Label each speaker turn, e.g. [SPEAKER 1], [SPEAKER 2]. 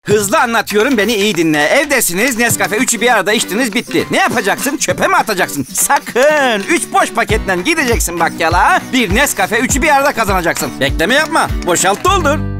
[SPEAKER 1] Hızlı anlatıyorum, beni iyi dinle. Evdesiniz, Nescafe 3'ü bir arada içtiniz, bitti. Ne yapacaksın? Çöpe mi atacaksın? Sakın! 3 boş paketle gideceksin bakkala. Bir Nescafe 3'ü bir arada kazanacaksın. Bekleme yapma. Boşalt doldur.